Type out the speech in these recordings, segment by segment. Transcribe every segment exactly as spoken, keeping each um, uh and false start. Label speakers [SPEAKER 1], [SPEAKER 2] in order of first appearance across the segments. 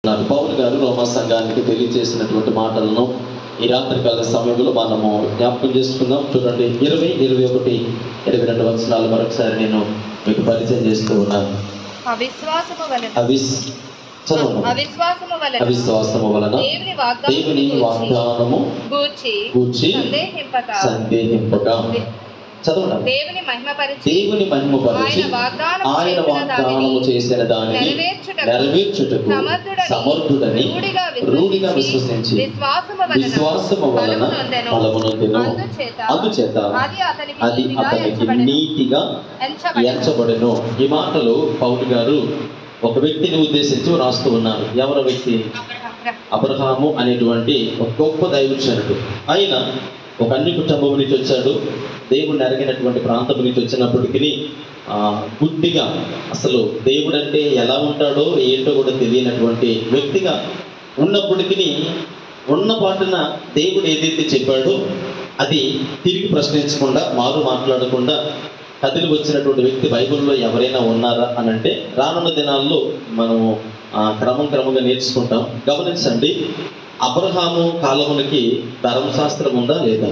[SPEAKER 1] పౌలు గారు రోమా సంఘానికి తెలియజేసినటువంటి మాటలను ఈ రాత్రికాల సమయంలో మనము జ్ఞాపకం చేసుకుందాం. చూడండి, ఇరవై ఇరవై ఒకటి ఇరవై రెండు వచనాలు మరొకసారి నేను మీకు పరిచయం చేస్తూ ఉన్నాను.
[SPEAKER 2] అవిశ్వాసము వలన
[SPEAKER 1] అవిస్ చదవండి.
[SPEAKER 2] అవిశ్వాసము వలన
[SPEAKER 1] అవిశ్వాసము వలన
[SPEAKER 2] దేవుని
[SPEAKER 1] దేవుని వాగ్దానము
[SPEAKER 2] గూర్చి
[SPEAKER 1] గూర్చి
[SPEAKER 2] సందేహింపక
[SPEAKER 1] సందేహింపక చదవండి.
[SPEAKER 2] దేవుని మహిమపరిచి
[SPEAKER 1] దేవుని మహిమపరిచి
[SPEAKER 2] ఆయన వాగ్దానము
[SPEAKER 1] ఆయన వాగ్దానము చేసిన దానిని
[SPEAKER 2] నెరవేర్చుటకు
[SPEAKER 1] నెరవేర్చుటకు సమర్థుడని రూఢిగా విశ్వసించి
[SPEAKER 2] విశ్వాసము వలన
[SPEAKER 1] విశ్వాసము వలన బలము నొందెను. అందుచేత
[SPEAKER 2] అది అతనికి
[SPEAKER 1] అది
[SPEAKER 2] నీతిగా
[SPEAKER 1] అతనికి
[SPEAKER 2] ఎంచబడెను.
[SPEAKER 1] నీతిగా
[SPEAKER 2] ఎంచబడెను.
[SPEAKER 1] ఎంచబడెను. ఈ మాటలు పౌలు గారు ఒక వ్యక్తిని ఉద్దేశించి రాస్తూ ఉన్నారు. ఎవరు వ్యక్తి? అబ్రహాము అనేటువంటి ఒక గొప్ప దైవజనుడు. ఆయన ఒక అన్ని కుటుంబం నుంచి వచ్చాడు. దేవుడిని అరిగినటువంటి ప్రాంతం నుంచి వచ్చినప్పటికీ గుడ్డిగా అసలు దేవుడు అంటే ఎలా ఉంటాడో ఏంటో కూడా తెలియనటువంటి వ్యక్తిగా ఉన్నప్పటికీ ఉన్న పాటున దేవుడు ఏదైతే చెప్పాడో అది తిరిగి ప్రశ్నించకుండా మారు మాట్లాడకుండా కదిలి వచ్చినటువంటి వ్యక్తి బైబిల్లో ఎవరైనా ఉన్నారా అని అంటే రానున్న దినాల్లో మనము క్రమం క్రమంగా నేర్చుకుంటాం. గమనించండి, అబ్రహాము కాలమునికి ధర్మశాస్త్రం ఉందా లేదా?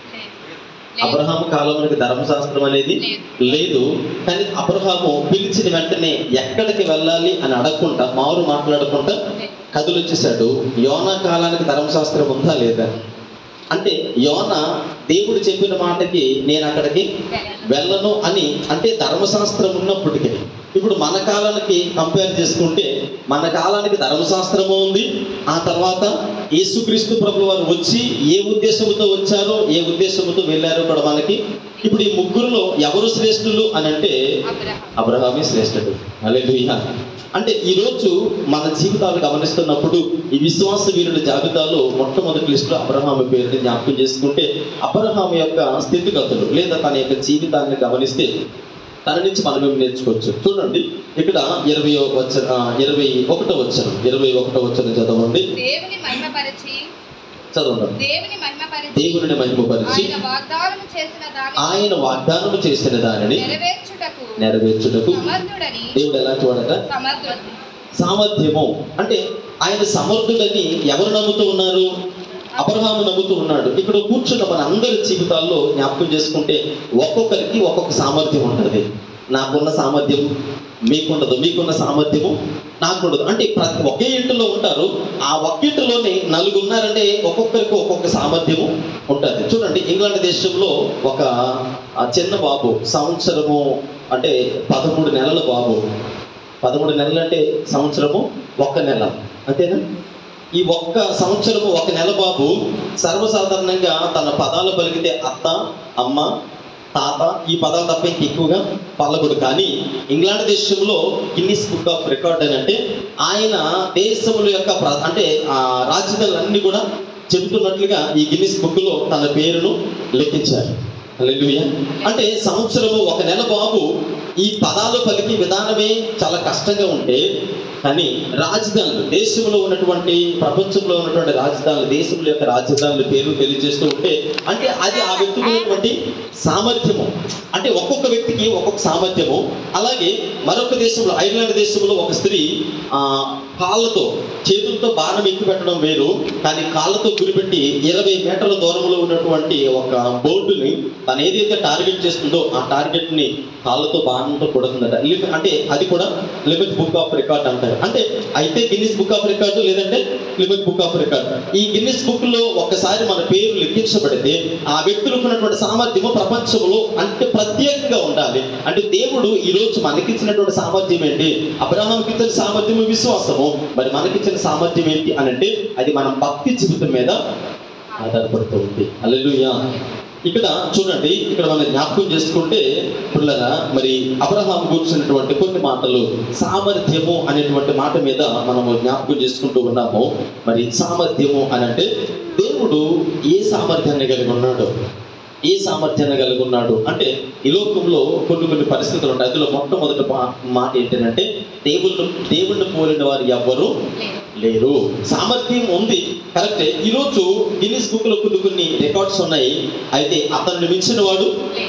[SPEAKER 1] అబ్రహాము కాలమునికి ధర్మశాస్త్రం అనేది లేదు. కానీ అబ్రహాము పిలిచిన వెంటనే ఎక్కడికి వెళ్ళాలి అని అడగకుండా మారు మాట్లాడకుండా కదులు వచ్చేసాడు. యోనా కాలానికి ధర్మశాస్త్రం ఉందా లేదా? అంటే యోనా దేవుడు చెప్పిన మాటకి నేను అక్కడికి వెళ్ళను అని అంటే ధర్మశాస్త్రం ఉన్నప్పటికీ ఇప్పుడు మన కాలానికి కంపేర్ చేసుకుంటే మన కాలానికి ధర్మశాస్త్రము ఉంది. ఆ తర్వాత యేసుక్రీస్తు ప్రభువు వారు వచ్చి ఏ ఉద్దేశంతో వచ్చారో ఏ ఉద్దేశంతో వెళ్ళారో కూడా మనకి ఇప్పుడు ఈ ముగ్గురులో ఎవరు శ్రేష్ఠులు అని అంటే అబ్రహామే శ్రేష్ఠుడు. హల్లెలూయా. అంటే ఈరోజు మన జీవితాలు గమనిస్తున్నప్పుడు ఈ విశ్వాస వీరుల జాబితాలో మొట్టమొదటి లిస్టులో అబ్రహాము పేరుని జ్ఞాపకం చేసుకుంటే అబ్రహాము యొక్క స్థితిగతులు లేదా తన యొక్క జీవితాన్ని గమనిస్తే తన నుంచి మనం ఏం నేర్చుకోవచ్చు. చూడండి, ఇక్కడ ఇరవై వచ్చ ఇరవై ఒకటో వచ్చను ఇరవై ఒకటో వచ్చను చదవండి.
[SPEAKER 2] దేవుని మహిమపరిచి
[SPEAKER 1] చదవండి.
[SPEAKER 2] దేవుని మహిమపరిచి
[SPEAKER 1] దేవుని మహిమపరిచి
[SPEAKER 2] ఆయన వాగ్దానము చేసిన దానిని
[SPEAKER 1] ఆయన వాగ్దానము చేసిన దానిని
[SPEAKER 2] నెరవేర్చుటకు
[SPEAKER 1] నెరవేర్చుటకు
[SPEAKER 2] సమర్థుడని
[SPEAKER 1] దేవుడు ఎలాంటి వాడట?
[SPEAKER 2] సమర్థుడు.
[SPEAKER 1] సామర్థ్యము అంటే ఆయన సమర్థుడని ఎవరు నమ్ముతూ ఉన్నారు? అబ్రహాము నమ్ముతూ ఉన్నాడు. ఇక్కడ కూర్చున్న మన అందరి జీవితాల్లో జ్ఞాపకం చేసుకుంటే ఒక్కొక్కరికి ఒక్కొక్క సామర్థ్యం ఉంటుంది. నాకున్న సామర్థ్యం మీకుండదు, మీకున్న సామర్థ్యము నాకుండదు. అంటే ప్రతి ఒకే ఇంటిలో ఉంటారు. ఆ ఒక్క ఇంటిలోనే నలుగురు ఉన్నారంటే ఒక్కొక్కరికి ఒక్కొక్క సామర్థ్యము ఉంటుంది. చూడండి, ఇంగ్లాండ్ దేశంలో ఒక చిన్న బాబు సంవత్సరము అంటే పదమూడు నెలల బాబు పదమూడు నెలలు అంటే సంవత్సరము ఒక్క నెల అంతేనా? ఈ ఒక్క సంవత్సరము ఒక నెల బాబు సర్వసాధారణంగా తన పదాలు పలికితే అత్త, అమ్మ, తాత ఈ పదాలు తప్ప ఇంక ఎక్కువగా పలకడు. కానీ ఇంగ్లాండ్ దేశంలో గిన్నిస్ బుక్ ఆఫ్ రికార్డ్ అని అంటే ఆయన దేశముల యొక్క అంటే ఆ రాజధానులన్నీ కూడా చెబుతున్నట్లుగా ఈ గిన్నిస్ బుక్లో తన పేరును లెక్కించారు. హల్లెలూయా. అంటే సంవత్సరము ఒక నెల బాబు ఈ పదాలు పలికి విధానమే చాలా కష్టంగా ఉంటే కానీ రాజధానులు దేశంలో ఉన్నటువంటి ప్రపంచంలో ఉన్నటువంటి రాజధానులు దేశంలో యొక్క రాజధానుల పేరు తెలియజేస్తూ ఉంటే అంటే అది ఆ వ్యక్తికి ఉన్నటువంటి సామర్థ్యము. అంటే ఒక్కొక్క వ్యక్తికి ఒక్కొక్క సామర్థ్యము. అలాగే మరొక దేశంలో ఐర్లాండ్ దేశంలో ఒక స్త్రీ ఆ కాళ్ళతో చేతులతో బాణం ఎక్కి పెట్టడం వేరు, కానీ కాళ్ళతో గురిపెట్టి ఇరవై మీటర్ల దూరంలో ఉన్నటువంటి ఒక బోర్డుని తను ఏదైతే టార్గెట్ చేస్తుందో ఆ టార్గెట్ ని కాళ్ళతో బాణంతో కొడుతుందట. అంటే అది కూడా లిమిట్ బుక్ ఆఫ్ రికార్డ్ అంటారు. అంటే అయితే గిన్నిస్ బుక్ ఆఫ్ రికార్డు లేదంటే లిమిట్ బుక్ ఆఫ్ రికార్డ్. ఈ గిన్నిస్ బుక్ లో ఒకసారి మన పేరు లెక్కించబడితే ఆ వ్యక్తులకు ఉన్నటువంటి సామర్థ్యము ప్రపంచంలో అంటే ప్రత్యేకంగా ఉండాలి. అంటే దేవుడు ఈరోజు మనకిచ్చినటువంటి సామర్థ్యం ఏంటి? అబ్రహాముకి ఇచ్చిన సామర్థ్యము విశ్వాసము. మరి మనకిచ్చిన సామర్థ్యం ఏంటి అని అంటే అది మన భక్తి జీవితం మీద ఆధారపడుతూ ఉంది. హల్లెలూయా. ఇక్కడ చూడండి, ఇక్కడ మనం జ్ఞాపకం చేసుకుంటే పిల్లగా మరి అబ్రహాము కూర్చున్నటువంటి కొన్ని మాటలు సామర్థ్యము అనేటువంటి మాట మీద మనము జ్ఞాపకం చేసుకుంటూ ఉన్నాము. మరి సామర్థ్యము అని అంటే దేవుడు ఏ సామర్థ్యాన్ని కలిగి ఉన్నాడు? ఏ సామర్థ్యాన్ని కలిగి ఉన్నాడు అంటే ఈ లోకంలో కొన్ని కొన్ని పరిస్థితులు ఉంటాయి. అందులో మొట్టమొదటి మాట ఏంటంటే దేవుళ్ళు దేవుణ్ణి పోలిన వారు ఎవ్వరూ లేరు. సామర్థ్యం ఉంది, కరెక్టే. ఈరోజు గిన్నిస్ బుక్ లో కొన్ని కొన్ని రికార్డ్స్ ఉన్నాయి. అయితే అతన్ని మించిన వాడు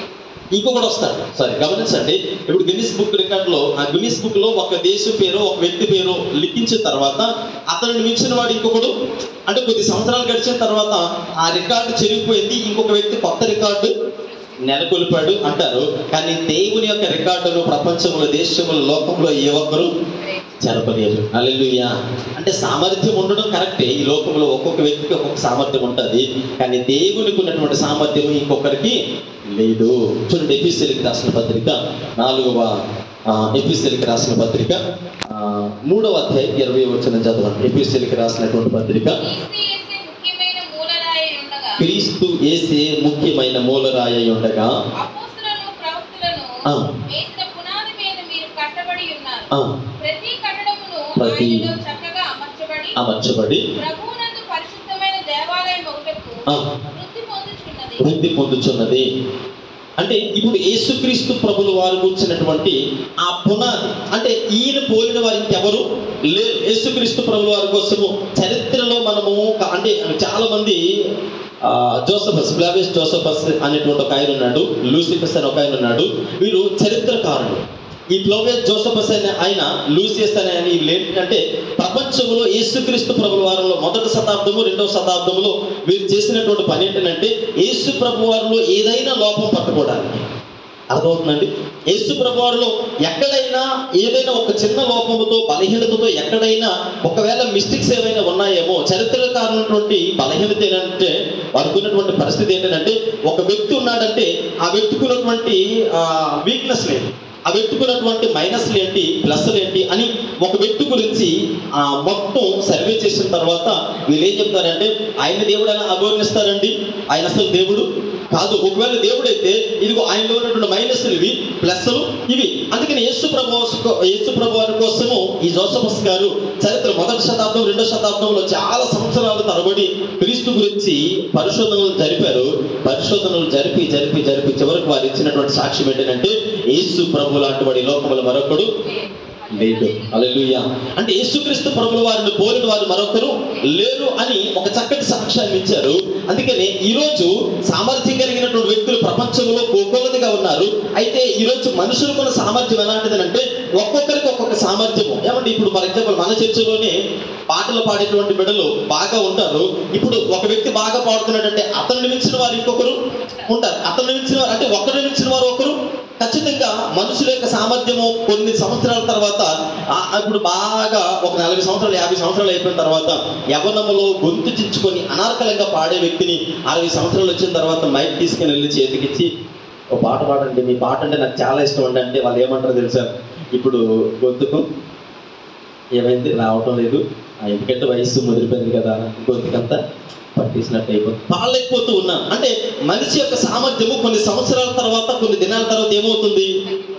[SPEAKER 1] ఇంకొకటి వస్తాడు. సరే గమనించండి, ఇప్పుడు గిన్నిస్ బుక్ రికార్డులో ఆ గిన్నిస్ బుక్ లో ఒక దేశం పేరు ఒక వ్యక్తి పేరు లిఖించిన తర్వాత అతనిని మించిన వాడు ఇంకొకడు, అంటే కొద్ది సంవత్సరాలు గడిచిన తర్వాత ఆ రికార్డు చెరిగిపోయింది, ఇంకొక వ్యక్తి కొత్త రికార్డు నెలకొల్పాడు అంటారు. కానీ దేవుని యొక్క రికార్డును ప్రపంచంలో, దేశంలో, లోకంలో ఏ ఒక్కరు జరపలేరు. హల్లెలూయా. అంటే సామర్థ్యం ఉండడం కరెక్టే, ఈ లోకంలో ఒక్కొక్క వ్యక్తికి ఒక్కొక్క సామర్థ్యం ఉంటుంది, కానీ దేవునికి ఉన్నటువంటి సామర్థ్యం ఇంకొకరికి లేదు. చూడండి, ఎఫెసీయులకు రాసిన పత్రిక నాలుగవ ఎఫెసీయులకు రాసిన పత్రిక ఆ, మూడవ అధ్యాయం ఇరవై వచనం చదవండి. ఎఫెసీయులకు రాసినటువంటి పత్రిక, క్రీస్తు యేసే ముఖ్యమైన మూలరాయి అయి ఉండగా
[SPEAKER 2] అపోస్తలులను ప్రవక్తలను
[SPEAKER 1] ఆ.
[SPEAKER 2] వేసిన పునాది మీద మీరు కట్టబడి ఉన్నారు.
[SPEAKER 1] ఆ,
[SPEAKER 2] ప్రతి కట్టడమును
[SPEAKER 1] ప్రతి
[SPEAKER 2] ఆయనలో చక్కగా అమర్చబడి
[SPEAKER 1] అమర్చబడి
[SPEAKER 2] ప్రభువునందు పరిశుద్ధమైన దేవాలయం ఒకటకు
[SPEAKER 1] ఆ.
[SPEAKER 2] వృద్ధి పొందుచున్నది.
[SPEAKER 1] వృద్ధి పొందుచున్నది. అంటే ఇప్పుడు యేసుక్రీస్తు ప్రభుల వారు కూర్చున్నటువంటి ఆ పునాది, అంటే ఈయన పోలిన వారు ఇంకెవరు లేరు. యేసుక్రీస్తు ప్రభుల వారి కోసము చరిత్రలో మనము క- అంటే చాలా మంది ఆ, జోసఫస్ ఫ్లావియస్ జోసఫస్ అనేటువంటి ఒక ఆయన ఉన్నాడు, లూసిఫస్ అని ఒక ఆయన ఉన్నాడు. వీరు చరిత్రకారులు. ఈ ఫ్లావియస్ జోసఫస్ అనే ఆయన, లూసియస్ అనే ఆయన, వీళ్ళు ఏంటంటే ప్రపంచంలో యేసుక్రీస్తు ప్రభుల వారిలో మొదటి శతాబ్దము రెండవ శతాబ్దంలో వీరు చేసినటువంటి పని ఏంటంటే యేసు ప్రభు వారిలో ఏదైనా లోపం పట్టుకోవడానికి. అర్థమవుతుందండి? యేసు ప్రభు వారిలో ఎక్కడైనా ఏదైనా ఒక చిన్న లోపముతో, బలహీనతతో ఎక్కడైనా ఒకవేళ మిస్టేక్స్ ఏమైనా ఉన్నాయేమో, చరిత్రకారులటువంటి బలహీనత ఏంటంటే వాడుకున్నటువంటి పరిస్థితి ఏంటంటే ఒక వ్యక్తి ఉన్నాడంటే ఆ వ్యక్తికి ఉన్నటువంటి వీక్నెస్ లేదు, ఆ వ్యక్తికి ఉన్నటువంటి మైనస్లు ఏంటి, ప్లస్లు ఏంటి అని ఒక వ్యక్తి గురించి ఆ మొత్తం సర్వే చేసిన తర్వాత వీళ్ళు ఏం చెప్తారంటే ఆయన దేవుడు అని అభివర్ణిస్తారండి. ఆయన అసలు దేవుడు కాదు. ఒకవేళ దేవుడైతే ఇదిగో ఆయనలో ఉన్నటువంటి మైనస్లు ఇవి, ప్లస్లు ఇవి. అందుకని యేసు ప్రభు యేసు ప్రభు వారి కోసము ఈ జోసఫస్ గారు చరిత్ర మొదటి శతాబ్దం రెండో శతాబ్దంలో చాలా సంవత్సరాల తరబడి క్రీస్తు గురించి పరిశోధనలు జరిపారు. పరిశోధనలు జరిపి జరిపి జరిపి చివరికి వారు ఇచ్చినటువంటి సాక్ష్యం ఏంటంటే యేసు ప్రభు లాంటి వాడి లోకములు మరొకడు లేదు. హల్లెలూయా. అంటే యేసుక్రీస్తు ప్రభుల వారిని పోలిన వారు మరొకరు లేరు అని ఒక చక్కటి సాక్ష్యాన్ని ఇచ్చారు. అందుకని ఈరోజు సామర్థ్యం కలిగినటువంటి వ్యక్తులు ప్రపంచంలో కోకొల్లదిగా ఉన్నారు. అయితే ఈరోజు మనుషులకున్న సామర్థ్యం ఎలాంటిది అంటే ఒక్కొక్కరికి ఒక్కొక్క సామర్థ్యము. ఏమంటే ఇప్పుడు ఫర్ ఎగ్జాంపుల్ మన చర్చలోనే పాటలు పాడేటువంటి బిడ్డలు బాగా ఉంటారు. ఇప్పుడు ఒక వ్యక్తి బాగా పాడుతున్నాడంటే అతన్ని మించిన వారు ఇంకొకరు ఉంటారు, అతన్ని మించిన వారు అంటే ఒకరిని మించిన వారు ఒకరు. ఖచ్చితంగా మనుషుల యొక్క సామర్థ్యము కొన్ని సంవత్సరాల తర్వాత ఇప్పుడు బాగా ఒక నలభై సంవత్సరాలు యాభై సంవత్సరాలు అయిపోయిన తర్వాత యవ్వనములో గొంతు చించుకొని అనార్కలంగా పాడే వ్యక్తిని అరవై సంవత్సరాలు వచ్చిన తర్వాత మైక్ తీసుకుని వెళ్ళి చేతికిచ్చి ఒక పాట పాడండి, మీ పాట అంటే నాకు చాలా ఇష్టం అండి అంటే వాళ్ళు ఏమంటారో తెలుసా, ఇప్పుడు గొంతుకు ఏమైంది రావటం లేదు, ఎందుకంటే వయస్సు ముదిరిపోయింది కదా, గొంతుకంతా పట్టేసినట్టు అయిపోతుంది, పాడలేకపోతూ ఉన్నాం. అంటే మనిషి యొక్క సామర్థ్యము కొన్ని సంవత్సరాల తర్వాత కొన్ని దినాల తర్వాత ఏమవుతుంది,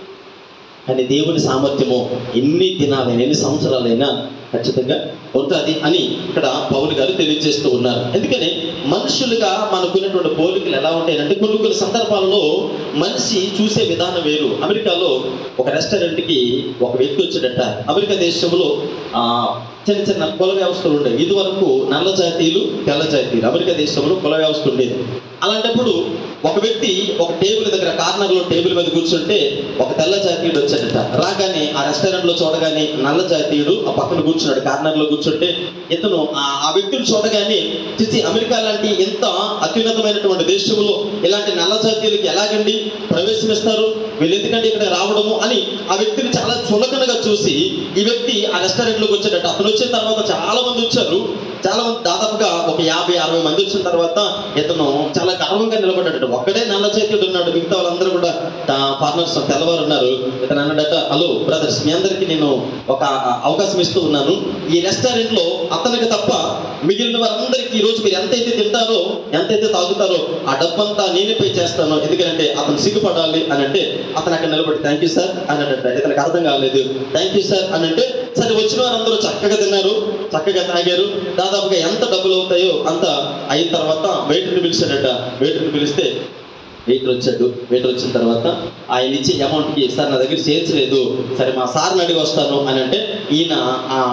[SPEAKER 1] కానీ దేవుని సామర్థ్యము ఎన్ని దినాలైనా ఎన్ని సంవత్సరాలైనా ఖచ్చితంగా ఉంటుంది అని ఇక్కడ పౌలు గారు తెలియజేస్తూ ఉన్నారు. ఎందుకని మనుషులుగా మనకున్నటువంటి పోలికలు ఎలా ఉంటాయంటే కొన్ని కొన్ని సందర్భాలలో మనిషి చూసే విధానం వేరు. అమెరికాలో ఒక రెస్టారెంట్కి ఒక వ్యక్తి వచ్చాడట. అమెరికా దేశంలో ఆ చిన్న చిన్న కుల వ్యవస్థలు ఉండేవి. ఇది వరకు నల్ల జాతీయులు తెల్ల జాతీయులు అమెరికా దేశంలో కుల వ్యవస్థ ఉండేది. అలాంటప్పుడు ఒక వ్యక్తి ఒక టేబుల్ దగ్గర కార్నర్లో టేబుల్ మీద కూర్చుంటే ఒక తెల్ల జాతీయుడు వచ్చాడట. రాగానే ఆ రెస్టారెంట్లో చూడగానే నల్ల జాతీయుడు ఆ పక్కన కూర్చున్నాడు, కార్నర్లో కూర్చుంటే ఇతను ఆ వ్యక్తిని చూడగానే చిచి అమెరికా లాంటి ఎంత అత్యున్నతమైనటువంటి దేశంలో ఇలాంటి నల్ల జాతీయులకి ఎలాగండి ప్రవేశమిస్తారు, వీళ్ళు ఎందుకంటే ఇక్కడ రావడము అని ఆ వ్యక్తిని చాలా చులకనగా చూసి ఈ వ్యక్తి ఆ రెస్టారెంట్లోకి వచ్చాడట. అతను వచ్చిన తర్వాత చాలా మంది వచ్చారు, చాలా మంది దాదాపుగా ఒక యాభై అరవై మంది వచ్చిన తర్వాత ఇతను చాలా గర్వంగా నిలబడ్డాడు. ఒక్కడే నల్ల చేతుడు ఉన్నాడు, మిగతా వాళ్ళందరూ కూడా ఫార్మర్స్ తెల్లవారు ఉన్నారు. ఇతను అన్నాడట, హలో బ్రదర్స్, మీ అందరికీ నేను ఒక అవకాశం ఇస్తూ ఉన్నాను. ఈ రెస్టారెంట్ లో అతనికి తప్ప మిగిలిన వారందరికీ ఈ రోజు మీరు ఎంతైతే తింటారో ఎంతైతే తాగుతారో ఆ డబ్బంతా నేనే పే చేస్తాను, ఎందుకంటే అతను సిగ్గుపడాలి అని అంటే అతను అక్కడ నిలబడి థ్యాంక్ యూ సార్ అని అంటే ఇతనికి అర్థం కాలేదు. థ్యాంక్ యూ సార్ అని అంటే సరే వచ్చిన వారందరూ చక్కగా తిన్నారు, చక్కగా తాగారు. దాదాపుగా ఎంత డబ్బులు అవుతాయో అంత అయిన తర్వాత వెయిటర్ని పిలిచాడట. వెయిటర్ని పిలిస్తే వెయిటర్ వచ్చాడు. వెయిటర్ వచ్చిన తర్వాత ఆయన ఇచ్చే అమౌంట్కి సార్ నా దగ్గర చేర్చలేదు, సరే మా సార్ని అడిగి వస్తాను అని అంటే ఈయన ఆ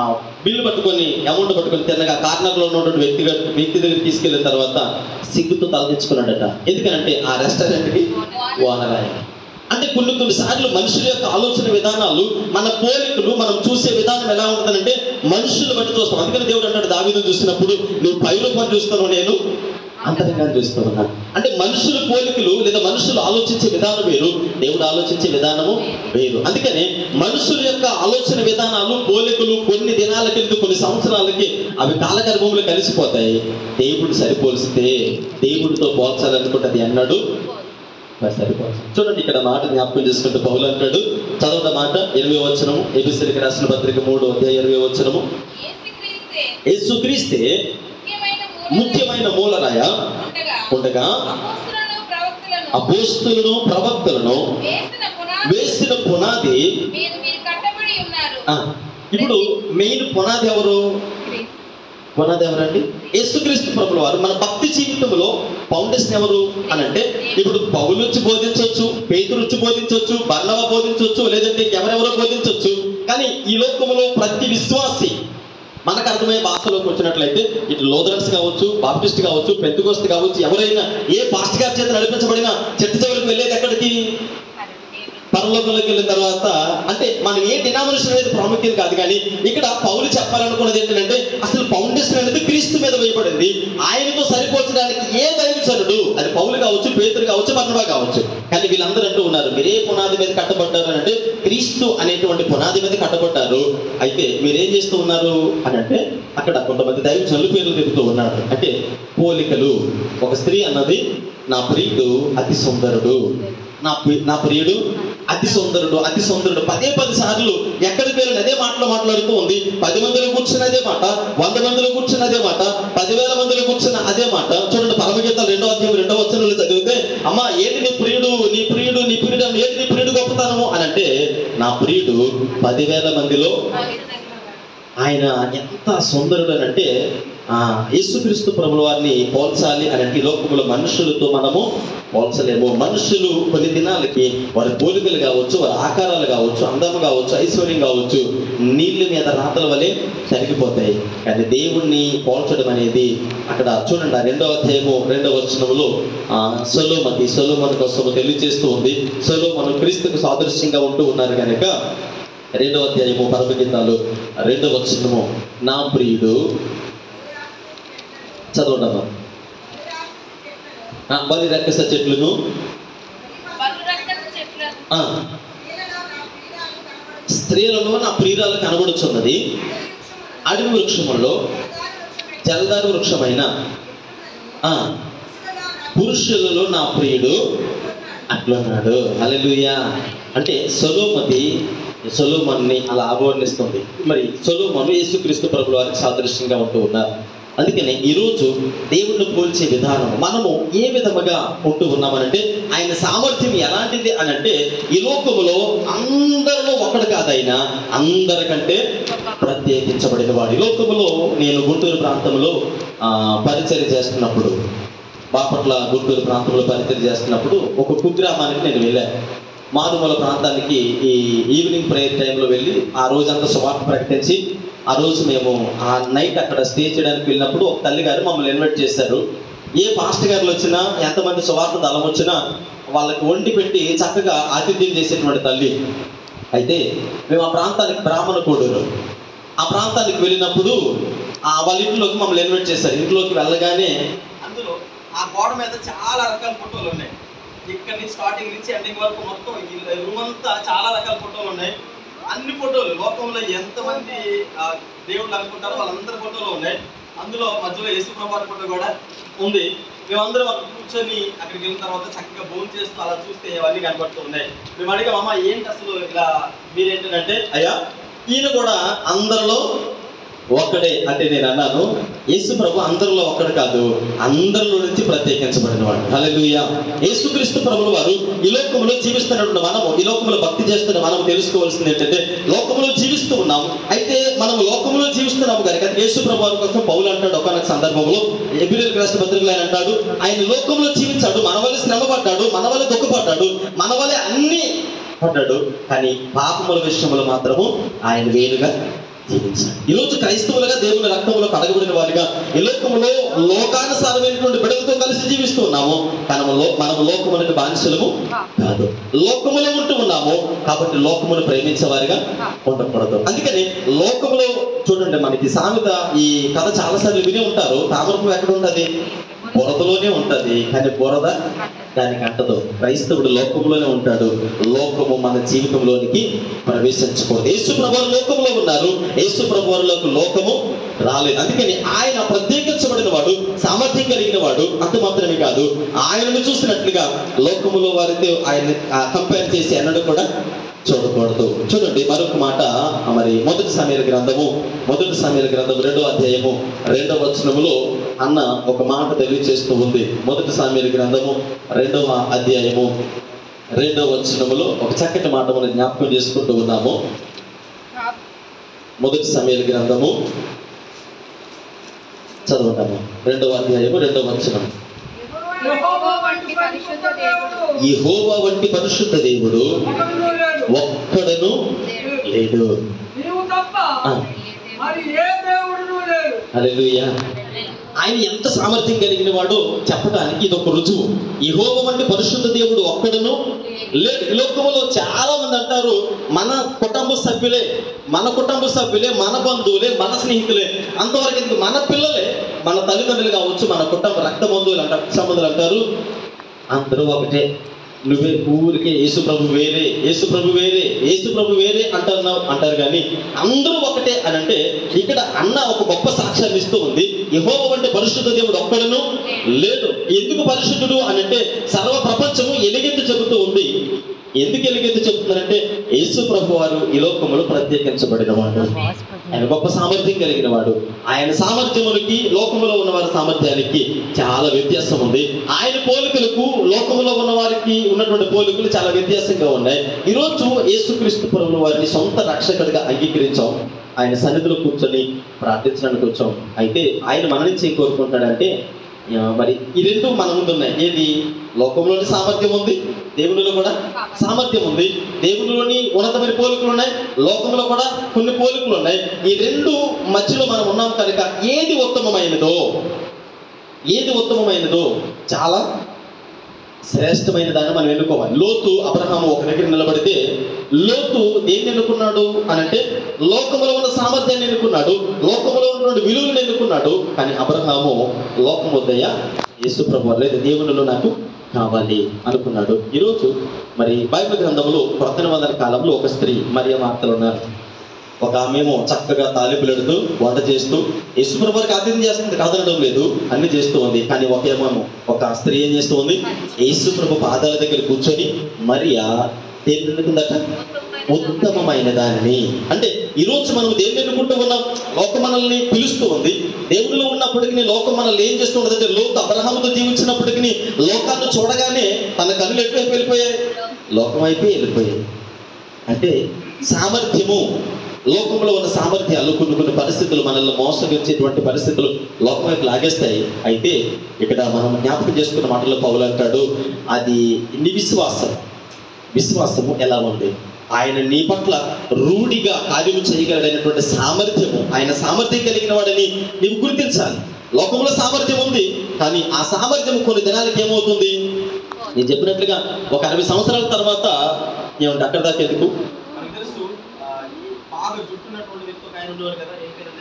[SPEAKER 1] బిల్లు పట్టుకొని అమౌంట్ పట్టుకొని తిన్నగా కార్నర్లో ఉన్నటువంటి వ్యక్తి వ్యక్తి దగ్గర తీసుకెళ్ళిన తర్వాత సిగ్గుతో తలదించుకున్నాడట. ఎందుకనంటే ఆ రెస్టారెంట్కి ఓనర్ ఆయన. అంటే కొన్ని కొన్ని సార్లు మనుషుల యొక్క ఆలోచన విధానాలు, మన పోలికలు, మనం చూసే విధానం ఎలా ఉంటుందంటే మనుషులు బట్టి చూస్తాం. అందుకని దేవుడు అంటాడు దావీదును చూసినప్పుడు, నువ్వు పైరూపం చూస్తాను, నేను అంతరంగాన్ని చూస్తూ ఉన్నాను. అంటే మనుషుల పోలికలు లేదా మనుషులు ఆలోచించే విధానం వేరు, దేవుడు ఆలోచించే విధానము వేరు. అందుకనే మనుషుల యొక్క ఆలోచన విధానాలు, పోలికలు కొన్ని దినాలకి, కొన్ని సంవత్సరాలకి అవి కాలగర్భంలో కలిసిపోతాయి. దేవుడు సరిపోలిస్తే, దేవుడితో పోల్చాలనుకుంటే అది అన్నాడు సరిపోల్చాలి. చూడండి ఇక్కడ మాట జ్ఞాపకం చేసుకుంటూ పౌలు అంటాడు, చదవడ మాట ఇరవై వచనము, ఎబిసిలకు రాసిన పత్రిక మూడో అధ్యాయం ఇరవై వచనము. యేసుక్రీస్తే ముఖ్యమైన మూలరాయ ఉండగా అపోస్తలును ప్రవక్తలను వేసిన పునాది. ఇప్పుడు మెయిన్ పునాది ఎవరు? పునాది ఎవరండి? యేసుక్రీస్తు ప్రభుల వారు. మన భక్తి జీవితంలో ఫౌండేషన్ ఎవరు అని అంటే, ఇప్పుడు పౌలు వచ్చి బోధించవచ్చు, పేతురు వచ్చి బోధించవచ్చు, బర్నబా బోధించవచ్చు, లేదంటే ఎవరెవరో బోధించవచ్చు. కానీ ఈ లోకంలో ప్రతి విశ్వాసి మనకు అర్థమయ్యే భాషలోకి వచ్చినట్లయితే ఇటు లూథరన్స్ కావచ్చు, బాప్టిస్ట్ కావచ్చు, పెంతెకోస్తు కావచ్చు, ఎవరైనా ఏ పాస్టర్ గారి చేత నడిపించబడిన చెట్టు చివరికి వెళ్ళేది ఎక్కడికి? పరలోకంలోకి వెళ్ళిన తర్వాత. అంటే మనం ఏ డినామినేషన్ అనేది ప్రాముఖ్యం కాదు. కానీ ఇక్కడ పౌలు చెప్పాలనుకున్నది ఏంటంటే, అసలు ఫౌండేషన్ అనేది క్రీస్తు మీద వేయబడింది. ఆయనతో సరిపోల్చడానికి ఏ దైవజనుడు, అది పౌలు కావచ్చు, పేతురు కావచ్చు, బర్నబా కావచ్చు, కానీ వీళ్ళందరూ అంటూ ఉన్నారు, మీరే పునాది మీద కట్టబడ్డారు అని అంటే క్రీస్తు అనేటువంటి పునాది మీద కట్టబడ్డారు. అయితే మీరేం చేస్తూ ఉన్నారు అని అంటే, అక్కడ కొంతమంది దైవజనులు పేర్లు చెబుతూ ఉన్నారు. అంటే పోలికలు. ఒక స్త్రీ అన్నది, నా ప్రియుడు అతి సుందరుడు, నా నా ప్రియుడు అతి సుందరుడు, అతి సుందరుడు పదే పది సార్లు ఎక్కడి పేరు అదే మాటలో మాట్లాడుతూ ఉంది. పది మందిలో కూర్చున్న అదే మాట, వంద మందిలో కూర్చున్న అదే మాట, పదివేల మందిలో కూర్చున్న అదే మాట. చూడండి పరమగీతాలు రెండో అధ్యాయం రెండో వచనంలో చదివితే, అమ్మ ఏంటి నీ ప్రియుడు, నీ ప్రియుడు నీ ప్రియుడు ఏంటి నీ ప్రియుడు గొప్పతనము అని అంటే, నా ప్రియుడు పదివేల మందిలో ఆయన ఎంత సుందరుడు అని అంటే, ఆ యేసుక్రీస్తు ప్రభుల వారిని పోల్చాలి అని అంటే, లోకంలో మనుషులతో మనము పోల్చలేము. మనుషులు కొన్ని దినాలకి వారి పోలికలు కావచ్చు, వారి ఆకారాలు కావచ్చు, అందము కావచ్చు, ఐశ్వర్యం కావచ్చు, నీళ్ళ మీద రాతల వలె తరిగిపోతాయి. కానీ దేవుణ్ణి పోల్చడం అనేది అక్కడ చూడండి, ఆ రెండవ అధ్యాయము రెండవ వచనంలో ఆ సొలొమోను సొలొమోను కోసం తెలియజేస్తూ ఉంది. సొలొమోను క్రీస్తుకు సాదృశ్యంగా ఉంటూ ఉన్నారు కనుక రెండవ అధ్యాయము పరమగీతాలు రెండవ వచనము, నా ప్రియుడు చదవడమా బలి రక్కస చెట్లను స్త్రీలలో నా ప్రియురాలు కనబడుచున్నది, అడవి వృక్షములలో జలదారు వృక్షమైన పురుషులలో నా ప్రియుడు అట్లున్నాడు. హల్లెలూయా. అంటే సొలొమోను సొలొమోనుని అలా అభివర్ణిస్తుంది. మరి సొలొమోను యేసుక్రీస్తు ప్రభుల వారికి సాదృశ్యంగా ఉంటూ ఉన్నారు. అందుకనే ఈరోజు దేవుణ్ణి పోల్చే విధానం మనము ఏ విధముగా ఉంటూ ఉన్నామనంటే, ఆయన సామర్థ్యం ఎలాంటిది అని అంటే, ఈ లోకములో అందరిలో ఒకడు కాదు, ఆయన అందరికంటే ప్రత్యేకించబడిన వాడు. ఈ లోకములో నేను గుంటూరు ప్రాంతంలో పరిచర్య చేస్తున్నప్పుడు, బాపట్ల గుంటూరు ప్రాంతంలో పరిచర్య చేస్తున్నప్పుడు ఒక కుగ్రామానికి నేను వెళ్ళాను. మారుమూల ప్రాంతానికి ఈ ఈవినింగ్ ప్రేయర్ టైంలో వెళ్ళి ఆ రోజంతా సువార్త ప్రకటించి, ఆ రోజు మేము ఆ నైట్ అక్కడ స్టే చేయడానికి వెళ్ళినప్పుడు ఒక తల్లి గారు మమ్మల్ని ఇన్వైట్ చేశారు. ఏ పాస్టర్ గారులు వచ్చినా, ఎంతమంది సువార్త దళం వచ్చినా వాళ్ళకి వండి పెట్టి చక్కగా ఆతిథ్యం చేసేటువంటి తల్లి. అయితే మేము ఆ ప్రాంతానికి బ్రాహ్మణ కోడూరు, ఆ ప్రాంతానికి వెళ్ళినప్పుడు ఆ వాళ్ళ ఇంట్లోకి మమ్మల్ని ఇన్వైట్ చేశారు. ఇంట్లోకి వెళ్ళగానే అందులో ఆ గోడ మీద చాలా రకాల ఫోటోలు ఉన్నాయి. ఇక్కడ నుంచి స్టార్టింగ్ నుంచి ఎండింగ్ వరకు మొత్తం ఈ రూమ్ అంతా చాలా రకాల ఫోటోలు ఉన్నాయి. అన్ని ఫోటోలు లోకంలో ఎంతమంది దేవుళ్ళు అనుకుంటారో వాళ్ళందరి ఫోటోలు ఉన్నాయి. అందులో మధ్యలో యేసు ప్రభు ఫోటో కూడా ఉంది. మేమందరం అక్కడ కూర్చొని అక్కడికి వెళ్ళిన తర్వాత చక్కగా భోజనం చేస్తూ అలా చూస్తే అవన్నీ కనపడుతూ ఉన్నాయి. మేము అడిగాం, అమ్మ ఏంటి అసలు ఇలా మీరేంటంటే, అయ్యా ఈయన కూడా అందరిలో ఒక్కడే అంటే నేను అన్నాను, యేసు ప్రభు అందరిలో ఒక్కడు కాదు, అందరిలో నుంచి ప్రత్యేకించబడినవాడు. హల్లెలూయా. యేసుక్రీస్తు ప్రభుల వారు ఈ లోకంలో జీవిస్తున్నటువంటి మనము, ఈ లోకంలో భక్తి చేస్తున్న మనం తెలుసుకోవాల్సింది ఏంటంటే, లోకంలో జీవిస్తూ ఉన్నాము. అయితే మనం లోకంలో జీవిస్తున్నాము కనుక యేసు ప్రభు వారి కోసం పౌలు అంటాడు ఒకనొక సందర్భంలో, ఎబ్రీయులకు రాసిన పత్రికలో ఆయన అంటాడు, ఆయన లోకంలో జీవించాడు, మన వల్ల శ్రమ పడ్డాడు, మన వల్ల దుఃఖపడ్డాడు, మన వల్ల అన్ని పడ్డాడు, కానీ పాపముల విషయంలో మాత్రము ఆయన వేరుగా జీవించాలి. ఈరోజు క్రైస్తవులుగా దేవుని రక్తంలో కడగబడిన వారిగా ఈ లోకములో లోకానుసారమైనటువంటి బిడ్డలతో కలిసి జీవిస్తూ ఉన్నాము. మనము మనము లోకములకు బానిసలము కాదు, లోకములో ఉంటూ ఉన్నాము కాబట్టి లోకమును ప్రేమించే వారిగా ఉండకూడదు. అందుకని లోకములో చూడండి, మనకి సామెత ఈ కథ చాలాసార్లు విని ఉంటారు. తామరపు ఎక్కడ ఉంటుంది? బురదలోనే ఉంటది, కానీ బురద దానికి అంటదు. క్రైస్తవుడు లోకంలోనే ఉంటాడు, లోకము మన జీవితంలోనికి ప్రవేశించకూడదు. యేసు ప్రభువు లోకంలో ఉన్నారు, యేసు ప్రభువులకు లోకము రాలేదు. అందుకని ఆయన ప్రత్యేకించబడిన వాడు, సామర్థ్యం కలిగిన వాడు. అంత మాత్రమే కాదు, ఆయనను చూసినట్లుగా లోకములో వారితో ఆయన కంపేర్ చేసి అన్నడు కూడా చూడకూడదు. చూడండి మరొక మాట, మరి మొదటి సమయాల గ్రంథము మొదటి సమయాల గ్రంథం రెండో అధ్యాయము రెండవ వచనములో అన్న ఒక మాట తెలియజేస్తూ ఉంది. మొదటి సమయాల గ్రంథము రెండవ అధ్యాయము రెండవ వచనములో ఒక చక్కటి మాట మనం జ్ఞాపకం చేసుకుంటూ ఉన్నాము. మొదటి సమయాల గ్రంథము చదవటము రెండవ అధ్యాయము రెండవ వచనం. యెహోవా వంటి పరిశుద్ధ దేవుడు ఒక్కడను లేడు. హల్లెలూయా. ఆయన ఎంత సామర్థ్యం కలిగిన వాడో చెప్పడానికి ఇది ఒక రుజువు. యెహోవా వంటి పరిశుద్ధ దేవుడు ఒక్కడను లేడు. ఈ లోకంలో చాలా మంది అంటారు మన కుటుంబ సభ్యులే మన కుటుంబ సభ్యులే మన బంధువులే మన స్నేహితులే, అంతవరకు ఎందుకు మన పిల్లలే, మన తల్లిదండ్రులు కావచ్చు, మన కుటుంబ రక్త బంధువులు అంటారు, సంబంధులు అంటారు, అందరూ ఒకటే. నువ్వే ఊరికే యేసు ప్రభు వేరే యేసు ప్రభు వేరే యేసు ప్రభు వేరే అంటున్నావు అంటారు, కానీ అందరూ ఒకటే అని అంటే ఇక్కడ అన్న ఒక గొప్ప సాక్ష్యాన్ని ఇస్తూ ఉంది. యెహోవా వంటి పరిశుద్ధ దేవుడు ఒక్కడను లేడు. ఎందుకు పరిశుద్ధుడు అని అంటే సర్వ ప్రపంచము ఎలుగెత్తి చెబుతూ ఉంది. ఎందుకు ఎలుగెత్తి చెబుతున్నారంటే యేసు ప్రభు వారు ఈ లోకములో ప్రత్యేకించబడిన వాడు, ఆయన గొప్ప సామర్థ్యం కలిగిన వాడు. ఆయన సామర్థ్యములకి లోకములో ఉన్న వారి సామర్థ్యానికి చాలా వ్యత్యాసం ఉంది. ఆయన పోలికలకు లోకములో ఉన్న వారికి ఉన్నటువంటి పోలికలు చాలా వ్యత్యాసంగా ఉన్నాయి. ఈరోజు యేసుక్రీస్తు ప్రభువు వారిని సొంత రక్షకుడిగా అంగీకరించాం, ఆయన సన్నిధిలో కూర్చొని ప్రార్థించడానికి వచ్చాం. అయితే ఆయన మన నుంచి ఏం కోరుకుంటాడంటే, మరి ఈ రెండు మన ముందు ఉన్నాయి. ఏది? లోకంలోని సామర్థ్యం ఉంది, దేవునిలో కూడా సామర్థ్యం ఉంది. దేవునిలోని ఉన్నతమైన పోలికలు ఉన్నాయి, లోకంలో కూడా కొన్ని పోలికలు ఉన్నాయి. ఈ రెండు మధ్యలో మనం ఉన్నాం కనుక ఏది ఉత్తమమైనదో ఏది ఉత్తమమైనదో చాలా శ్రేష్టమైన దాన్ని మనం ఎన్నుకోవాలి. లోతు అబ్రహాము ఒక దగ్గర నిలబడితే లోతు దేన్ని ఎన్నుకున్నాడు అని అంటే లోకములో ఉన్న సామర్థ్యాన్ని ఎన్నుకున్నాడు, లోకములో ఉన్నటువంటి విలువలను ఎన్నుకున్నాడు. కానీ అబ్రహాము లోకం వద్దయ్యా, యేసు ప్రభువు లేదా దేవునిలో నాకు కావాలి అనుకున్నాడు. ఈరోజు మరి బైబిల్ గ్రంథంలో కొత్త నిబంధన కాలంలో ఒక స్త్రీ మరియ మార్తలు ఉన్నారు. ఒక ఆమెమో చక్కగా తాలింపులు ఎడుతూ వంట చేస్తూ యేసు ప్రభు వారికి ఆతిథ్యం చేస్తుంది, కాదనడం లేదు, అన్ని చేస్తూ ఉంది. కానీ ఒకేమో ఒక స్త్రీ ఏం చేస్తూ ఉంది? యేసు ప్రభు పాదాల దగ్గర కూర్చొని మరియా దేన్ని ఎన్నుకుందట? ఉత్తమమైన దానిని. అంటే ఈరోజు మనం దేన్ని ఎన్నుకుంటూ ఉన్నాం? లోకం మనల్ని పిలుస్తూ ఉంది. దేవుడిలో ఉన్నప్పటికీ లోకం మనల్ని ఏం చేస్తూ ఉండదు అంటే, లోతు అబ్రహాముతో జీవించినప్పటికీ లోకాన్ని చూడగానే తన కన్నులు ఎటువైపు వెళ్ళిపోయాయి? లోకం వైపే వెళ్ళిపోయాయి. అంటే సామర్థ్యము, లోకంలో ఉన్న సామర్థ్యాలు కొన్ని కొన్ని పరిస్థితులు మనల్ని మోసగించేటువంటి పరిస్థితులు లోకం వైపు లాగేస్తాయి. అయితే ఇక్కడ మనం జ్ఞాపకం చేసుకున్న మాటల్లో పౌలు అంటాడు, అది నీ విశ్వాసం విశ్వాసము ఎలా ఉంది? ఆయన నీ పట్ల రూఢిగా కార్యము చేయగలడైనటువంటి సామర్థ్యము, ఆయన సామర్థ్యం కలిగిన వాడని నీవు గుర్తించాలి. లోకంలో సామర్థ్యం ఉంది, కానీ ఆ సామర్థ్యం కొన్ని దినాలకి ఏమవుతుంది? నేను చెప్పినట్లుగా ఒక అరవై సంవత్సరాల తర్వాత ఏమంటే అక్కడ దాకా ఎందుకు మనకు తెలుసు. బాగా జుట్టున్నటువంటి వ్యక్తి ఒక ఆయన ఉండేవారు కదా, ఏం పేరు?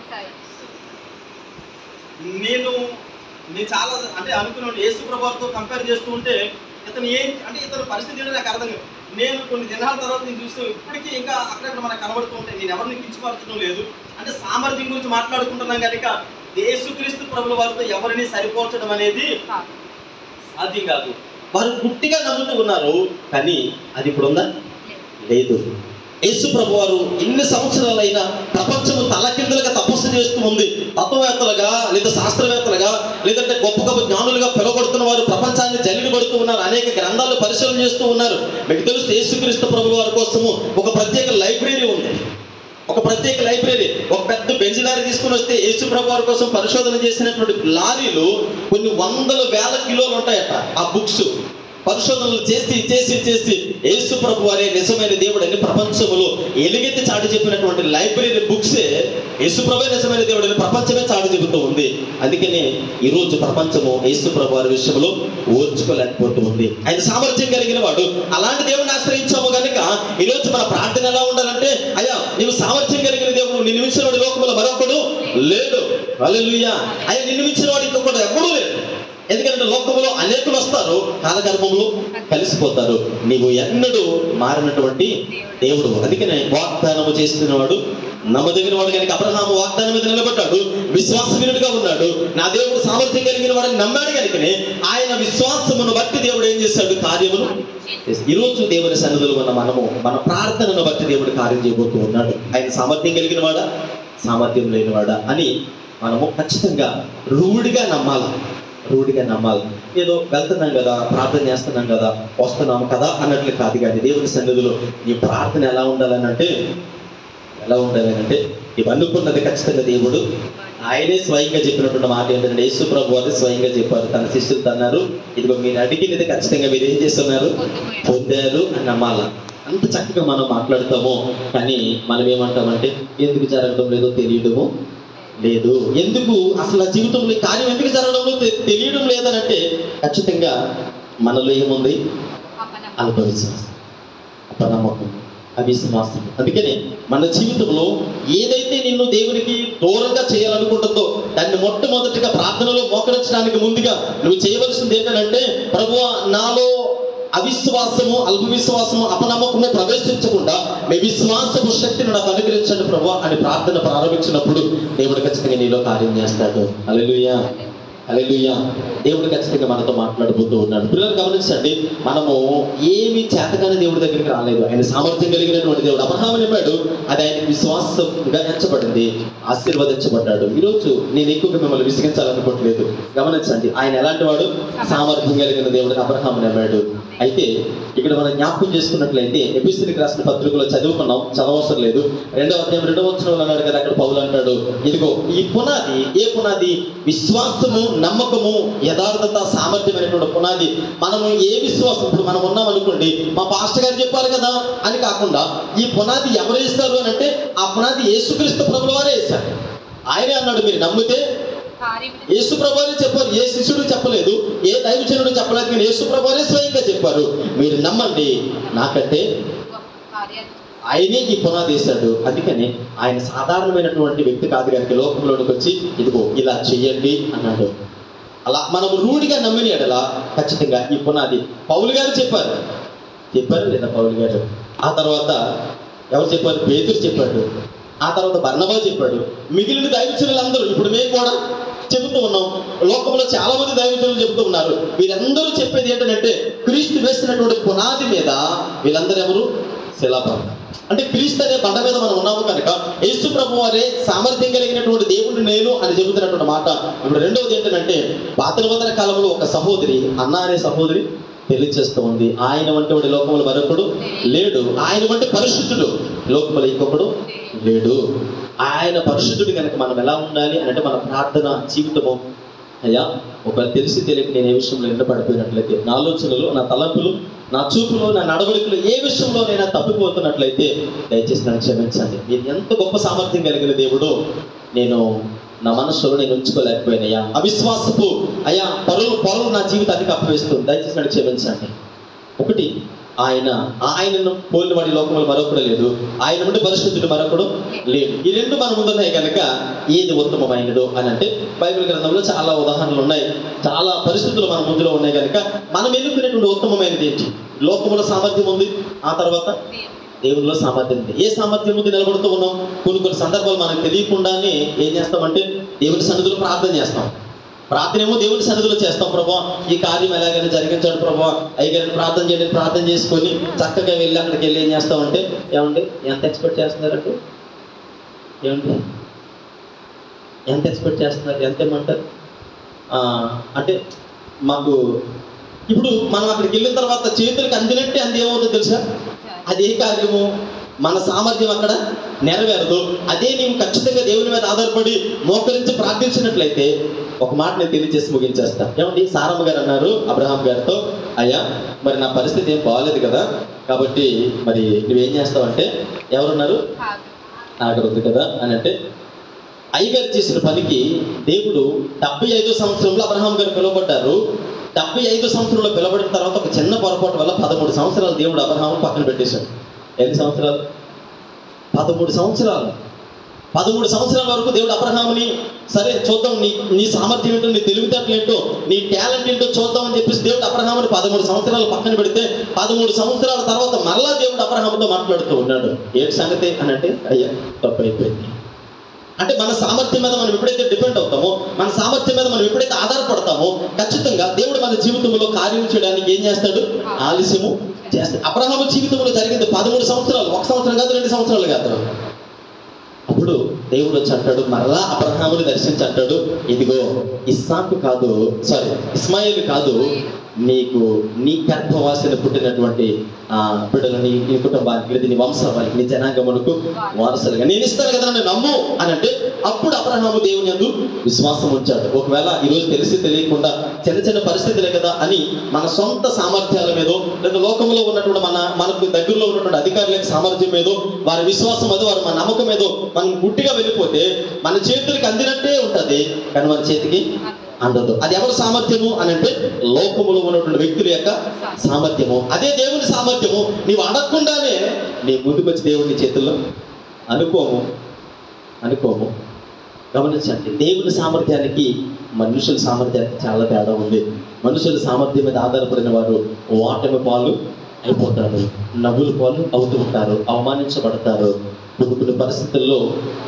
[SPEAKER 1] నేను నేను చాలా అంటే అనుకున్నాను, యేసు ప్రభువుతో కంపేర్ చేస్తూ ఉంటే ఇతను ఏం అంటే ఇతను పరిస్థితి ఏంటో నాకు అర్థం కాదు. నేను కొన్ని దినాల తర్వాత నేను చూస్తూ ఇప్పటికీ ఇంకా అక్కడక్కడ మనకు కనబడుతూ ఉంటాయి. నేను ఎవరిని కించపరచడం లేదు, అంటే సామర్థ్యం గురించి మాట్లాడుకుంటున్నాం కనుక యేసుక్రీస్తు ప్రభుల వారితో ఎవరిని సరిపోర్చడం అనేది సాధ్యం కాదు. వారు గుట్టిగా నమ్ముతూ ఉన్నారు, కానీ అది ఇప్పుడు ఉందా? లేదు. యేసు ప్రభు వారు ఎన్ని సంవత్సరాలైనా ప్రపంచము తలకిందులుగా తపస్సు చేస్తూ ఉంది. తత్వవేత్తలుగా లేదా శాస్త్రవేత్తలుగా లేదంటే గొప్ప గొప్ప జ్ఞానులుగా పిలువబడుతున్న వారు ప్రపంచాన్ని జల్లిని పడుతూ ఉన్నారు, అనేక గ్రంథాలు పరిశీలన చేస్తూ ఉన్నారు. మీకు తెలుసు యేసుక్రీస్తు ప్రభు వారి కోసము ఒక ప్రత్యేక లైబ్రరీ ఉంది, ఒక ప్రత్యేక లైబ్రరీ. ఒక పెద్ద బెంచ్ లారీ తీసుకుని వస్తే యేసు ప్రభు వారి కోసం పరిశోధన చేసినటువంటి లారీలు కొన్ని వందల వేల కిలోలు ఉంటాయట. ఆ బుక్స్ పరిశోధనలు చేసి చేసి చేసి యేసు ప్రభు వారే నిజమైన దేవుడు అని ప్రపంచంలో ఎలుగెత్తి చాటి చెప్పినటువంటి లైబ్రరీ బుక్సే యేసు ప్రభు నిజమైన దేవుడు అని ప్రపంచమే చాటి చెబుతూ ఉంది. అందుకనే ఈరోజు ప్రపంచము యేసు ప్రభు వారి విషయంలో ఓర్చుకోలేకపోతూ ఉంది. ఆయన సామర్థ్యం కలిగిన వాడు. అలాంటి దేవుడిని ఆశ్రయించాము కనుక ఈరోజు మన ప్రార్థన ఎలా ఉండాలంటే, అయ్యా నీవు సామర్థ్యం కలిగిన దేవుడు, నిన్ను మించిన వాడు లోకంలో మరొకడు లేడు. హల్లెలూయా. అయ్యా నిన్ను మించిన వాడు ఇంకొకడు ఎప్పుడూ లేడు. ఎందుకంటే లోకములో అనేకులు వస్తారు, కాలగర్భంలో కలిసిపోతారు. నీవు ఎన్నడూ మారినటువంటి దేవుడు. అందుకనే వాగ్దానము చేస్తున్నవాడు నమ్మదగిన వాడు కనుక అబ్రహాము వాగ్దానం మీద నిలబడ్డాడు, విశ్వాసవీరుడిగా ఉన్నాడు. నా దేవుడు సామర్థ్యం కలిగిన వాడని నమ్మాడు కనుకనే ఆయన విశ్వాసమును బట్టి దేవుడు ఏం చేశాడు? కార్యమును. ఈరోజు దేవుని సన్నిధిలో ఉన్న మనము మన ప్రార్థనను బట్టి దేవుడు కార్యం చేయబోతూ ఉన్నాడు. ఆయన సామర్థ్యం కలిగిన వాడా, సామర్థ్యం లేనివాడా అని మనము ఖచ్చితంగా రూఢిగా నమ్మాలి. రూఢిగా నమ్మాలి. ఏదో వెళ్తున్నాం కదా, ప్రార్థన చేస్తున్నాం కదా, వస్తున్నాం కదా అన్నట్లు కాదు. కానీ దేవుని సన్నిధిలో ఈ ప్రార్థన ఎలా ఉండాలని అంటే ఎలా ఉండాలని అంటే ఇవి అనుకున్నది ఖచ్చితంగా దేవుడు ఆయనే స్వయంగా చెప్పినటువంటి మాట ఏంటంటే, యేసు ప్రభు వారు స్వయంగా చెప్పారు. తన శిష్యులతో అన్నారు, ఇదిగో మీరు అడిగినది ఖచ్చితంగా మీరు ఏం చేస్తున్నారు? పొందారు అని నమ్మాల. అంత చక్కగా మనం మాట్లాడతాము. కానీ మనం ఏమంటామంటే, ఎందుకు జరగడం లేదో తెలియడము లేదు. ఎందుకు అసలు ఆ జీవితంలో కార్యం ఎందుకు జరగడంలో తెలియడం లేదనంటే, ఖచ్చితంగా మనలో ఏముంది? అల్పవిశ్వాసం, అపనమ్మకం, అవిశ్వాసం. అందుకని మన జీవితంలో ఏదైతే నిన్ను దేవునికి దూరంగా చేయాలనుకుంటుందో దాన్ని మొట్టమొదటిగా ప్రార్థనలో మోకరించడానికి ముందుగా నువ్వు చేయవలసింది ఏంటంటే, ప్రభువా నాలో అవిశ్వాసము, అల్ప విశ్వాసము, అపనమ్మకము ప్రవేశించకుండా మీ విశ్వాసపు శక్తిని నాకు అనుగ్రహించండి ప్రభువా అని ప్రార్థన ప్రారంభించినప్పుడు దేవుడు ఖచ్చితంగా నీలో కార్యం చేస్తాడు. హల్లెలూయా, హల్లెలూయా. దేవుడు ఖచ్చితంగా మనతో మాట్లాడబోతూ ఉన్నాడు. పిల్లలు గమనించండి, మనము ఏమి చేతగానే దేవుడి దగ్గరికి రాలేదు. ఆయన సామర్థ్యం కలిగినటువంటి దేవుడు. అబ్రహాము నమ్మాడు, అది ఆయనకి విశ్వాసంగా ఎంచబడింది, ఆశీర్వదించబడ్డాడు. ఈరోజు నేను ఎక్కువగా మిమ్మల్ని విసిగించాలనుకోవట్లేదు. గమనించండి, ఆయన ఎలాంటి వాడు? సామర్థ్యం కలిగిన దేవుడు. అబ్రహాము నమ్మాడు. అయితే ఇక్కడ మనం జ్ఞాపకం చేసుకున్నట్లయితే ఎఫెసీయులకు రాసిన పత్రికలో చదువుకున్నాం, చదవవసరం లేదు. రెండవ అధ్యాయం రెండవ వచనంలో అన్నాడు కదా, అక్కడ పౌలు అంటాడు, ఇదిగో ఈ పునాది. ఏ పునాది? విశ్వాసము, నమ్మకము, యథార్థత, సామర్థ్యమైనటువంటి పునాది. మనము ఏ విశ్వాసం, ఇప్పుడు మనం ఉన్నాం అనుకోండి, మా పాస్టర్ గారు చెప్పారు కదా అని కాకుండా ఈ పునాది ఎవరు వేస్తారు అని అంటే, ఆ పునాది యేసుక్రీస్తు ప్రభుల వారే వేశారు. ఆయనే అన్నాడు, మీరు నమ్మితే. యేసు ప్రభువారే చెప్పారు, ఏ శిష్యుడు చెప్పలేదు, ఏ దైవజనుడు చెప్పలేదు, కానీ యేసు ప్రభువారే స్వయంగా చెప్పారు, మీరు నమ్మండి, నాకంటే ఆయనే ఈ పునాది వేశాడు. అందుకని ఆయన సాధారణమైనటువంటి వ్యక్తి కాదు కనుక లోకంలోనికి వచ్చి ఇదిగో ఇలా చెయ్యండి అన్నాడు. అలా మనం రూఢిగా నమ్మిన ఎడలా ఖచ్చితంగా ఈ పునాది. పౌలు గారు చెప్పారు చెప్పారు లేదా పౌలు గారు ఆ తర్వాత ఎవరు చెప్పారు? పేతురు చెప్పాడు. ఆ తర్వాత బర్నబా చెప్పాడు. మిగిలిన దైవజనులందరూ ఇప్పుడు మేము కూడా చెబుతూ ఉన్నాం. లోకంలో చాలా మంది దైవజనులు చెబుతూ ఉన్నారు. వీరందరూ చెప్పేది ఏంటంటే, క్రీస్తు వేసినటువంటి పునాది మీద వీళ్ళందరూ ఎవరు? శిలాపం. అంటే క్రీస్తు అనే బండ మీద మనం ఉన్నాము కనుక యేసు ప్రభు వారే సామర్థ్యం కలిగినటువంటి దేవుడు నేను అని చెబుతున్నటువంటి మాట. ఇప్పుడు రెండవది ఏంటంటే, పాతనిబంధన కాలంలో ఒక సహోదరి, అన్న అనే సహోదరి పెళ్లి చేస్తూ ఉంది. ఆయన వంటి వాడి లోకములు మరొకడు లేడు. ఆయన వంటి పరిశుద్ధుడు లోకములు ఇంకొకడు లేడు. ఆయన పరిశుద్ధుడు కనుక మనం ఎలా ఉండాలి అని అంటే, మన ప్రార్థన జీవితము, అయ్యా ఒకవేళ తెలిసి తెలియక నేను ఏ విషయంలో ఎండ పడిపోయినట్లయితే, నా ఆలోచనలు, నా తలంపులు, నా చూపులు, నా నడవడికలు ఏ విషయంలో నేను తప్పిపోతున్నట్లయితే దయచేసి నన్ను క్షమించండి. మీరు ఎంత గొప్ప సామర్థ్యం కలిగిన దేవుడు నేను నా మనస్సులో నేను ఉంచుకోలేకపోయినయ్యా. అవిశ్వాసపు అయ్యా పరులు పరులు నా జీవితానికి అప్పవేస్తుంది, దయచేసి నన్ను క్షమించండి. ఒకటి, ఆయన ఆయనను పోలిన వాడి లోకంలో మరొకడు లేదు, ఆయన నుండి పరిశుద్ధుడు మరొకడు లేడు. ఈ రెండు మన ముందున్నాయి కనుక ఏది ఉత్తమమైనడు అని అంటే, బైబిల్ గ్రంథంలో చాలా ఉదాహరణలు ఉన్నాయి, చాలా పరిస్థితులు మన ముందులో ఉన్నాయి కనుక మనం ఎన్నుకునేటువంటి ఉత్తమమైనది ఏంటి? లోకములో సామర్థ్యం ఉంది, ఆ తర్వాత దేవునిలో సామర్థ్యం ఉంది. ఏ సామర్థ్యం ముందు నిలబడుతూ ఉన్నాం? కొన్ని కొన్ని సందర్భాలు మనకు తెలియకుండానే ఏం చేస్తామంటే, దేవుని సన్నిధిలో ప్రార్థన చేస్తాం. ప్రార్థన ఏమో దేవుని సన్నిధిలో చేస్తాం, ప్రభువా ఈ కార్యం ఎలాగైనా జరిగించాడు ప్రభువా, అయ్యగారిని ప్రార్థన చేయండి, ప్రార్థన చేసుకొని చక్కగా వెళ్ళి అక్కడికి వెళ్ళి ఏం చేస్తామంటే, ఏమండి ఎంత ఎక్స్పెక్ట్ చేస్తున్నారంటే, ఏమండి ఎంత ఎక్స్పెక్ట్ చేస్తున్నారు, ఎంత ఏమంటారు అంటే, మాకు ఇప్పుడు మనం అక్కడికి వెళ్ళిన తర్వాత చేతులకు అందినట్టే అంది ఏమవుతుందో తెలుసా? అది ఏ కార్యము? మన సామర్థ్యం అక్కడ నెరవేరదు. అదే నీవు ఖచ్చితంగా దేవుని మీద ఆధారపడి మోకరించి ప్రార్థించినట్లయితే ఒక మాట నేను తెలియజేసి ముగించేస్తా. ఏమండి, సారమ్మ గారు అన్నారు అబ్రహాం గారితో, అయ్యా మరి నా పరిస్థితి ఏం బాగాలేదు కదా, కాబట్టి మరి నువ్వేం చేస్తావంటే, ఎవరున్నారు ఆగర్ ఉంది కదా అని అంటే, అయ్యగారు చేసిన పనికి దేవుడు డెబ్బై ఐదో సంవత్సరంలో అబ్రహాం గారు పిలువబడ్డారు. డెబ్బై ఐదు సంవత్సరంలో పిలవడిన తర్వాత ఒక చిన్న పొరపాటు వల్ల పదమూడు సంవత్సరాలు దేవుడు అబ్రహాం పక్కన పెట్టేశాడు. ఎన్ని సంవత్సరాలు? పదమూడు సంవత్సరాలు. పదమూడు సంవత్సరాల వరకు దేవుడు అబ్రహాముని, సరే చూద్దాం నీ నీ సామర్థ్యం ఏంటో, నీ తెలివితేటలు ఏంటో, నీ టాలెంట్ ఏంటో చూద్దాం అని చెప్పేసి దేవుడు అబ్రహాముని పదమూడు సంవత్సరాలు పక్కన పెడితే, పదమూడు సంవత్సరాల తర్వాత మరలా దేవుడు అబ్రహాముతో మాట్లాడుతూ ఉన్నాడు. ఏంటి సంగతి అని అంటే, అయ్యా తప్పు అయిపోయింది. అంటే మన సామర్థ్యం మీద మనం ఎప్పుడైతే డిపెండ్ అవుతామో, మన సామర్థ్యం మీద మనం ఎప్పుడైతే ఆధారపడతామో, ఖచ్చితంగా దేవుడు మన జీవితంలో కార్యం చేయడానికి ఏం చేస్తాడు? ఆలస్యము చేస్తాడు. అబ్రహాము జీవితంలో జరిగింది పదమూడు సంవత్సరాలు, ఒక సంవత్సరం కాదు, రెండు సంవత్సరాలు కాదు. అప్పుడు దేవుడు వచ్చి అంటాడు, మరలా అబ్రహాముని దర్శించి అంటాడు, ఇదిగో ఇస్సాకు కాదు, సారీ ఇస్మాయిల్ కాదు, నీకు నీ గర్భవాసిని పుట్టినటువంటి ఆ బిడ్డలని, నీ కుటుంబానికి, నీ వంశానికి, నీ జనాంగమునకు వారసులుగా నేను ఇస్తాను కదా, నన్ను నమ్ము అని అంటే, అప్పుడు అబ్రహాము దేవుని యందు విశ్వాసం ఉంచాడు. ఒకవేళ ఈరోజు తెలిసి తెలియకుండా చిన్న చిన్న పరిస్థితులే కదా అని మన సొంత సామర్థ్యాల మీదో, లేదా లోకంలో ఉన్నటువంటి మన మనకు దగ్గరలో ఉన్నటువంటి అధికారుల సామర్థ్యం మీదో, వారి విశ్వాసం మీద, వారి మన నమ్మకం మీదో మనం గుడ్డిగా వెళ్ళిపోతే మన చేతులకి అందినట్టే ఉంటుంది, కానీ మన చేతికి అందదు. అది ఎవరి సామర్థ్యము అని అంటే, లోకములో ఉన్నటువంటి వ్యక్తుల యొక్క సామర్థ్యము. అదే దేవుని సామర్థ్యము నీవు అడగకుండానే నీ ముందుకు వచ్చి దేవుని చేతుల్లో అనుకోము అనుకోము గమనించండి, దేవుని సామర్థ్యానికి మనుషుల సామర్థ్యానికి చాలా తేడా ఉంది. మనుషుల సామర్థ్యం మీద ఆధారపడిన వారు ఓటమి పాలు అయిపోతారు, నవ్వుల పాలు అవుతూ ఉంటారు, అవమానించబడతారు, కొన్ని కొన్ని పరిస్థితుల్లో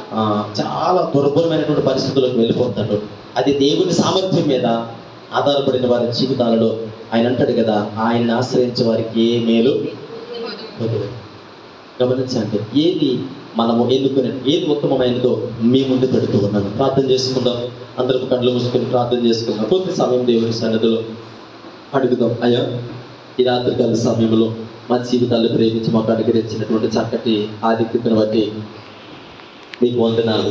[SPEAKER 1] చాలా దుర్భరమైనటువంటి పరిస్థితుల్లోకి వెళ్ళిపోతాడు. అది దేవుని సామర్థ్యం మీద ఆధారపడిన వారి జీవితాలలో ఆయన అంటాడు కదా, ఆయన్ని ఆశ్రయించే వారికి ఏ మేలు. గమనించండి, ఏది మనము ఎన్నుకునే, ఏది ఉత్తమమైనదో మీ ముందు పెడుతూ ఉన్నాను. ప్రార్థన చేసుకుందాం, అందరం కళ్ళు మూసుకొని ప్రార్థన చేసుకుందాం. కొద్ది సమయం దేవుని సన్నిధిలో అడుగుదాం. అయ్యా, ఈ రాత్రికాల సమయంలో మా జీవితాలు ప్రేమించి మాకు అనుగ్రహించినటువంటి చక్కటి ఆధిక్యతను బట్టి మీకు వందనాలు.